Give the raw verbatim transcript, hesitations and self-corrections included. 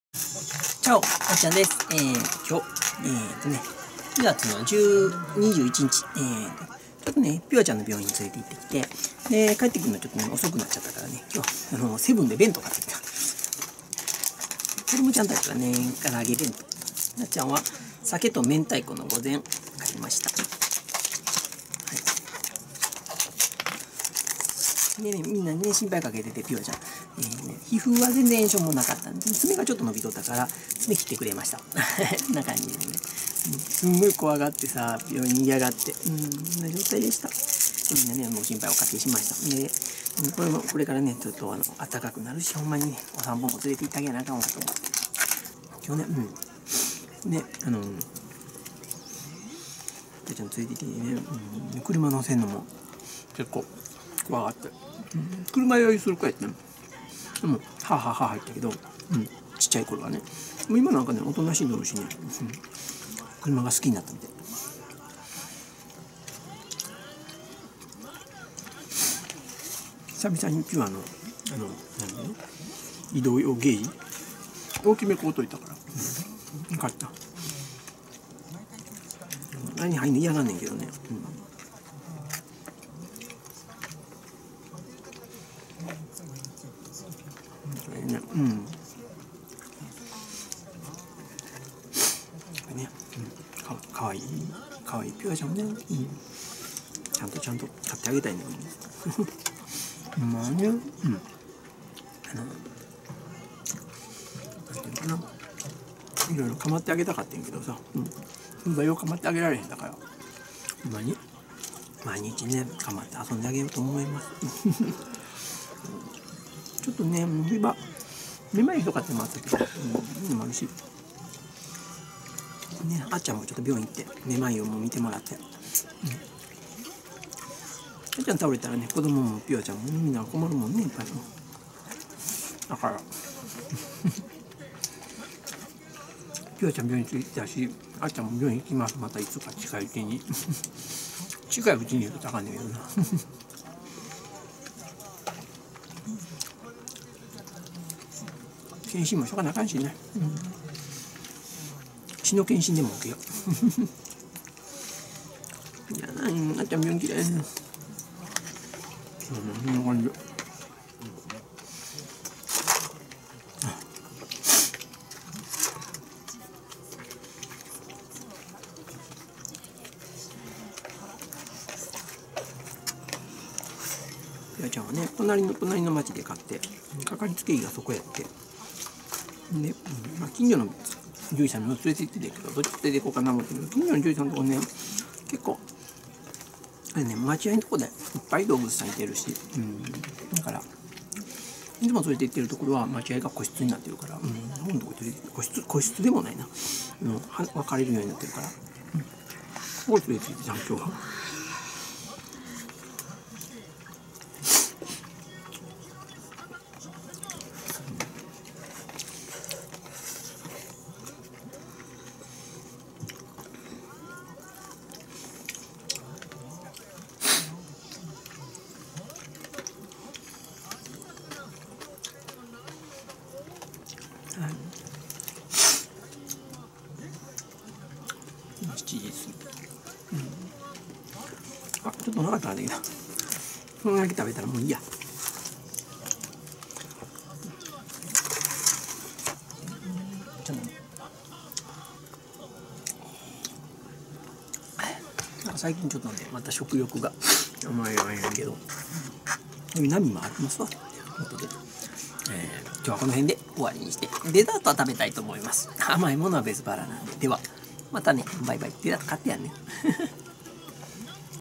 チャオ、あっちゃんです。えー、今日、えーとね、にがつのじゅう、にじゅういちにち、えーと、ちょっとね、ピュアちゃんの病院に連れて行ってきて、で、帰ってくるのちょっとね、遅くなっちゃったからね、今日、あの、セブンで弁当買ってきた。子供ちゃんたちはね、唐揚げ弁当。なっちゃんは、酒と明太子の御膳買いました。でね、みんなね、心配かけてて、ピュアちゃん。えーね、皮膚は全然炎症もなかったんで、爪がちょっと伸びとったから、爪切ってくれました。こんな感じでね。すんごい怖がってさ、病院に嫌がって、うん、そんな状態でした。みんなね、もう心配をおかけしました。で、これも、これからね、ちょっとあの、暖かくなるし、ほんまにね、お散歩も連れて行ってあげなあかんわと思って。今日ね、うん。ね、あの、ピュアちゃん連れて行ってね、うん、車乗せんのも結構怖がって。うん、車酔いする子やってね。でも、ははは入ったけど、うん、ちっちゃい頃はね。もう今なんかね、おとなしい乗るしね、うん、車が好きになったみたい。久々にピュアの、あの、何ね、移動用ゲージ、大きめこうといたから、うん、よかった。何入んの嫌がんねんけどね。うんね、うん。ね、うん、か、かわいい、かわいいピュアちゃんね、うん。ちゃんとちゃんと買ってあげたいね。まあね、うん。あの、なんていうのかな。いろいろ構ってあげたかったんやけどさ、うん。そんなよう構ってあげられへんだから、ほんまに、毎日ね、構って遊んであげようと思います。ちょっとね、冬場、めまいとかってもあったけど、うん、でもあるし、ね、あっちゃんもちょっと病院行って、めまいをもう見てもらって。うん、あっちゃん倒れたらね、子供もピュアちゃんもみんな困るもんね、いっぱい。だから、ピュアちゃん病院行ってたし、あっちゃんも病院行きます、またいつか近いうちに。近いうちに言うとあかんねんけどな。検診もしょうがなあかんしね。うん、血の検診でも受けよう。いやな、あっちゃん病気だよね。そんな感じ。ピュアちゃんはね、隣の隣の町で買って、かかりつけ医がそこやって。で、うん、まあ、近所の獣医さんにも連れて行ってたけど、どっち連れて行こうかな思ってるけど、近所の獣医さんのとこね、結構、あれね、待合のとこでいっぱい動物さんいてるし、うん、だから、いつも連れて行ってるところは待合が個室になってるから、うん、ほんとこ連れて個室、個室でもないな、うん、分かれるようになってるから、うん、すごい連れて行ってた、今日は。しちじ過ぎ、うん、あ、ちょっとお腹痛んだけど、そのだけ食べたらもういいや。ちょっとなんか最近ちょっとね、また食欲があんまりないんやけど、そういう波もありますわということで、えー、今日はこの辺で終わりにして、デザートは食べたいと思います。甘いものは別腹なんで。ではまたね、バイバイ。デザート買ってやんね。